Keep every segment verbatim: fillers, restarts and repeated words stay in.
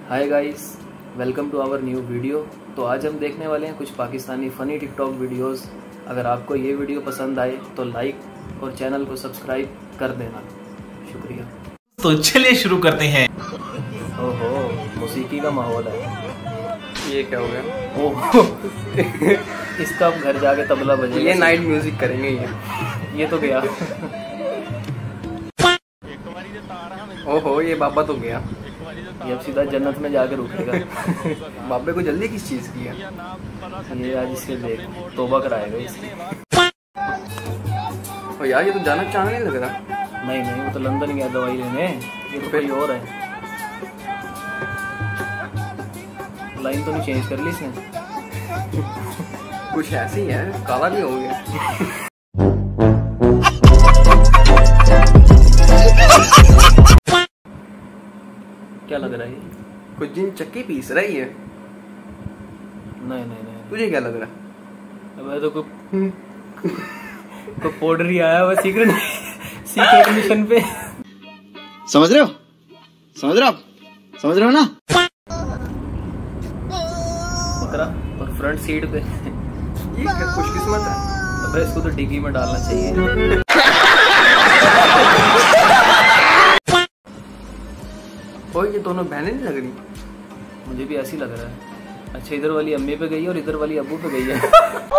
Hi guys, welcome to our new video. तो आज हम देखने वाले हैं कुछ पाकिस्तानी फ़नी टिकटॉक वीडियोस। अगर आपको ये वीडियो पसंद आए तो लाइक और चैनल को सब्सक्राइब कर देना, शुक्रिया। तो चलिए शुरू करते हैं। ओहो, मौसीकी का माहौल है। ये क्या हो गया? ओहो इसका अब घर जाके तबला बजेगा। ये नाइट म्यूजिक करेंगे ये ये तो गया। ओहो, ये बाबा तो गया। ये अब सीधा जन्नत में जाके रुकेगा। बाबे को जल्दी किस चीज की है? ये आज इसके देख तौबा कराएगा इसकी। ओ यार, ये तो जाना चाहने नहीं लग रहा। नहीं नहीं, वो तो लंदन गया दवाई लेने। ये तो कोई और है। लाइन तो नहीं चेंज कर ली इसने? कुछ ऐसे ही है, काला भी हो गया। क्या लग रहा है ये? कुछ दिन चक्की पीस रही है। नहीं नहीं नहीं, तुझे क्या लग रहा? अब तो कोई कोई पाउडर ही आया हुआ सीक्रेट सीक्रेट मिशन पे। समझ रहे हो समझ रहे हो आप समझ रहे हो ना? बकरा और फ्रंट सीट पे। ये क्या खुशकिस्मत है। अब इसको तो डिग्गी में डालना चाहिए। ओ, ये दोनों बहनें नहीं लग रही? मुझे भी ऐसी लग रहा है। अच्छा, इधर वाली अम्मी पे गई है और इधर वाली अब्बू पे गई है।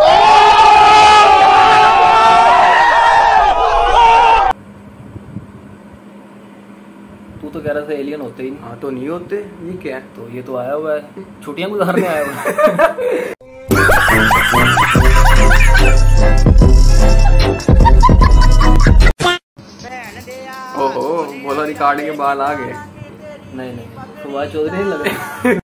तू तो कह रहा था एलियन होते ही नहीं। हाँ तो नहीं होते। ये क्या है? तो ये तो आया हुआ है, छुट्टियां गुजारने आया हुआ है। ओहो, बोला रिकॉर्ड के बाल आ गए। नहीं नहीं, फवाद चौधरी नहीं लग रहा।